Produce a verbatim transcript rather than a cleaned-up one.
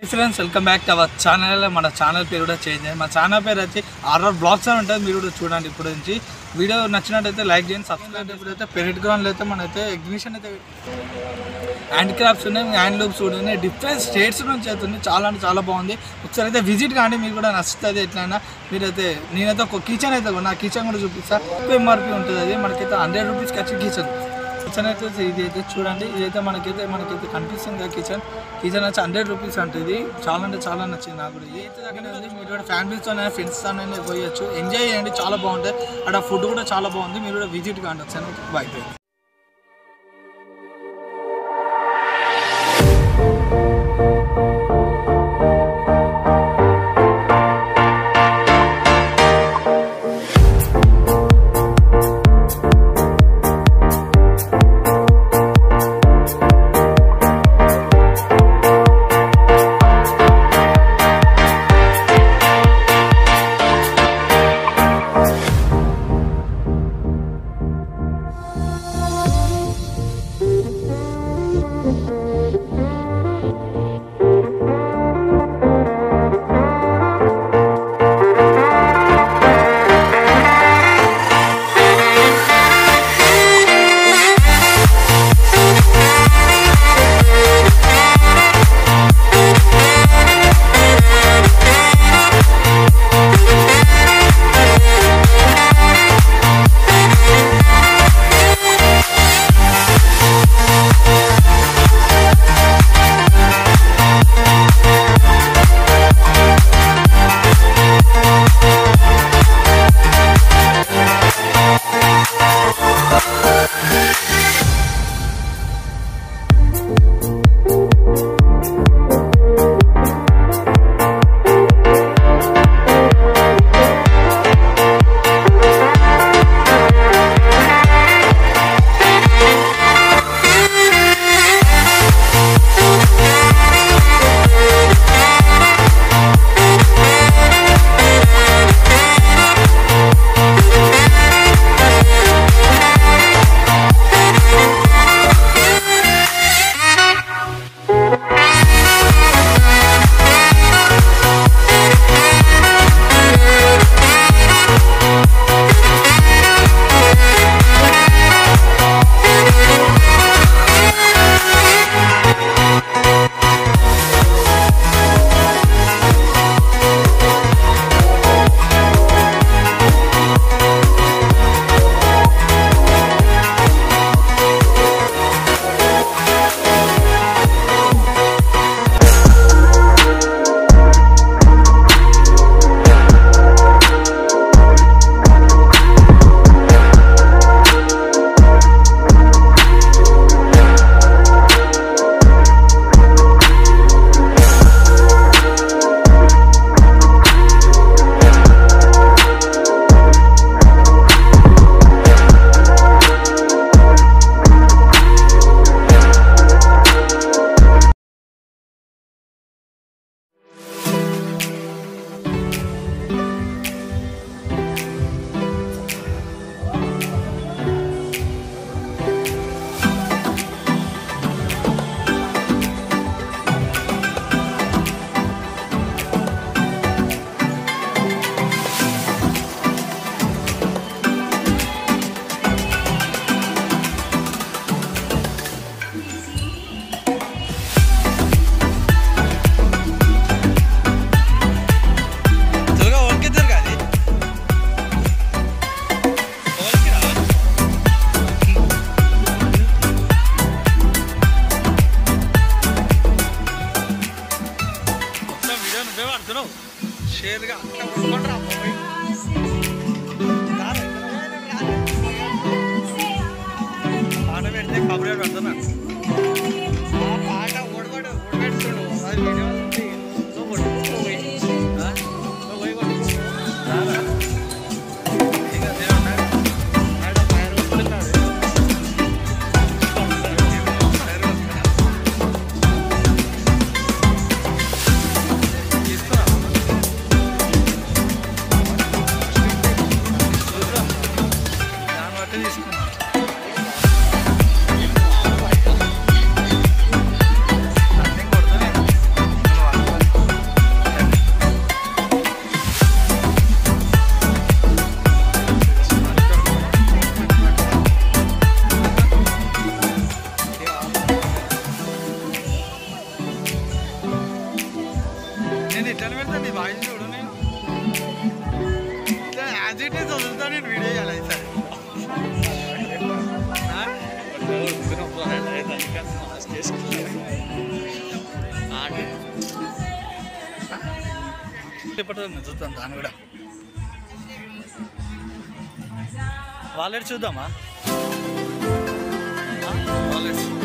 Friends welcome back to our channel. మన channel పేరు కూడా చేంజ్ అయ్యింది. మన ఛానల్ పేరు వచ్చి ఆర్ఆర్ బ్లాగ్స్ అని ఉంటుంది. మీరు కూడా చూడండి. ఇప్పుడు నుంచి వీడియో నచ్చినట్టయితే లైక్ చేయండి, సబ్స్క్రైబ్. ఇప్పుడైతే పెరిట్ గ్రౌండ్లో అయితే మనైతే ఎగ్జిబిషన్ అయితే హ్యాండ్ క్రాఫ్ట్స్ ఉన్నాయి, హ్యాండ్ లూప్స్ కూడా ఉన్నాయి. డిఫరెంట్ స్టేట్స్ నుంచి అవుతుంది. చాలా అంటే చాలా బాగుంది. ఒకసారి అయితే విజిట్ కానీ మీకు కూడా నచ్చుతుంది. ఎట్లయినా మీరైతే నేనైతే ఒక కిచెన్ అయితే నా కిచెన్ కూడా చూపిస్తాను. ఎక్కువ ఎంఆర్పీ ఉంటుంది. అది మనకైతే హండ్రెడ్ రూపీస్కి వచ్చి కిచెన్ కిచెన్ అయితే ఇది అయితే చూడండి. ఇదైతే మనకైతే మనకైతే కనిపిస్తుంది కదా కిచెన్ కిచెన్ వచ్చి హండ్రెడ్ రూపీస్ అంటే ఇది చాలా అంటే చాలా నచ్చింది నాకు కూడా. ఇదైతే దగ్గర ఉంది. మీరు కూడా ఫ్యామిలీతో ఫ్రెండ్స్తోనే పోయొచ్చు, ఎంజాయ్ చేయండి. చాలా బాగుంటుంది. అక్కడ ఫుడ్ కూడా చాలా బాగుంది. మీరు కూడా విజిట్ కాండి ఒకసారి. By by. షేర్గా అట్లా కొనుక్కుంటారా పాట పెడితే కబురే పెడతాను. ఆ పాట ఓడగొడు ఓడగడుతుండు. అది వీడియో నువ్వు కొట్టుకో పోయి నువ్వు పోయి కొట్టుకో ఇక దేవున్నాడు మేడం ఫైర్ వస్తున్నాడు. తీసుకున్నా నేను ఇట్లా పెడతాను నీ వాయిస్ చూడు నేను యాజ్ ఇట్ ఈస్ వదులుతా నేను వీడియో చేయాలి సరే చూద్దాం దాన్ని కూడా వాలెట్ చూద్దామా వాలెట్స్